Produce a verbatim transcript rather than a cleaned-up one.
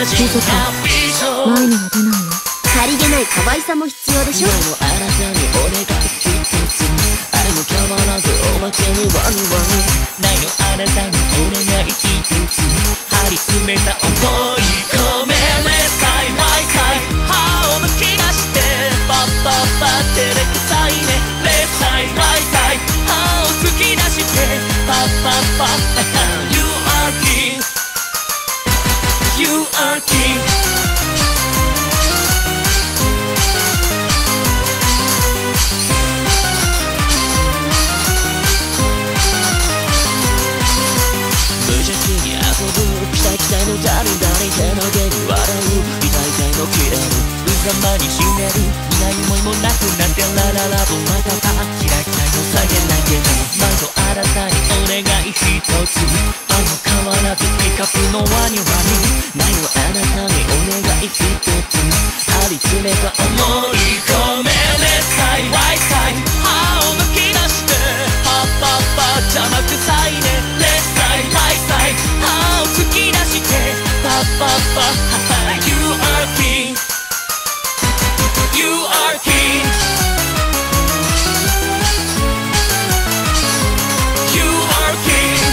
気づか前には出ないよ。 さりげない可愛さも必要でしょ。 今のあなたにお願い一つ、あれも変わらずおまけにワニワニ。ないのあなたにお願い一つ、張り詰めた思い込めれさい毎回歯をむき出してパッパッパ照れくさいねれさい毎回歯を突き出してパッパッパ You are king You are king期待のダリダリ手の毛に笑う痛い痛いの消える無様に死ねる苦い思いもなくなってラララボまたパッキラキラの下げないけど毎度あなたにお願い一つあの変わらずピカプのワニワニないのあなたにお願い一つ張り詰めた思い込めれさいワイサイ歯をむき出してパッパッパ邪魔くさいねレッサイワイサイ歯を突き出してパッパッパ You are king You are king You are king